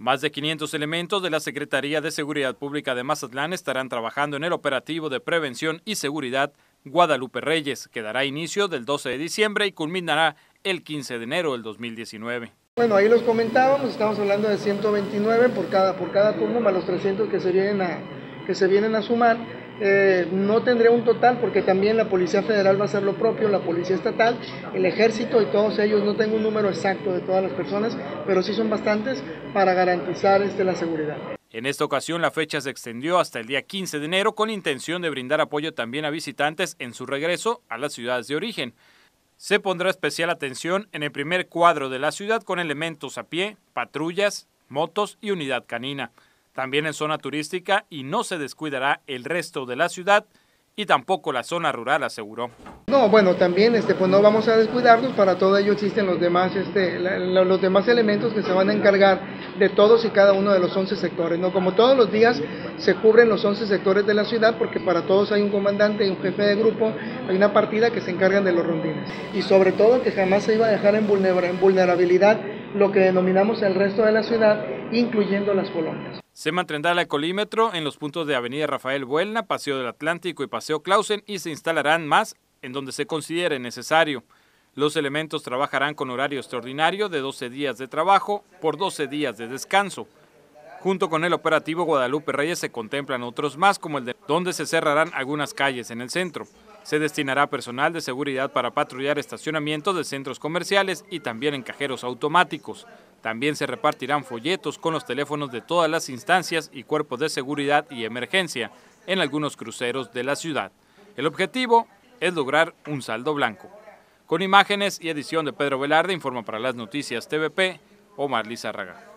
Más de 500 elementos de la Secretaría de Seguridad Pública de Mazatlán estarán trabajando en el operativo de prevención y seguridad Guadalupe Reyes, que dará inicio del 12 de diciembre y culminará el 15 de enero del 2019. Bueno, ahí los comentábamos, estamos hablando de 129 por cada turno, más los 300 que se vienen a sumar. No tendré un total porque también la Policía Federal va a hacer lo propio, la Policía Estatal, el Ejército y todos ellos. No tengo un número exacto de todas las personas, pero sí son bastantes para garantizar la seguridad. En esta ocasión la fecha se extendió hasta el día 15 de enero con intención de brindar apoyo también a visitantes en su regreso a las ciudades de origen. Se pondrá especial atención en el primer cuadro de la ciudad con elementos a pie, patrullas, motos y unidad canina. También en zona turística y no se descuidará el resto de la ciudad y tampoco la zona rural, aseguró. No, bueno, también pues no vamos a descuidarnos, para todo ello existen los demás elementos que se van a encargar de todos y cada uno de los 11 sectores, ¿no? Como todos los días se cubren los 11 sectores de la ciudad porque para todos hay un comandante y un jefe de grupo, hay una partida que se encargan de los rondines. Y sobre todo que jamás se iba a dejar en vulnerabilidad lo que denominamos el resto de la ciudad, incluyendo las colonias. Se mantendrá el ecolímetro en los puntos de Avenida Rafael Buelna, Paseo del Atlántico y Paseo Clausen y se instalarán más en donde se considere necesario. Los elementos trabajarán con horario extraordinario de 12 días de trabajo por 12 días de descanso. Junto con el operativo Guadalupe Reyes se contemplan otros más, como el de donde se cerrarán algunas calles en el centro. Se destinará personal de seguridad para patrullar estacionamientos de centros comerciales y también en cajeros automáticos. También se repartirán folletos con los teléfonos de todas las instancias y cuerpos de seguridad y emergencia en algunos cruceros de la ciudad. El objetivo es lograr un saldo blanco. Con imágenes y edición de Pedro Velarde, informa para las noticias TVP, Omar Lizárraga.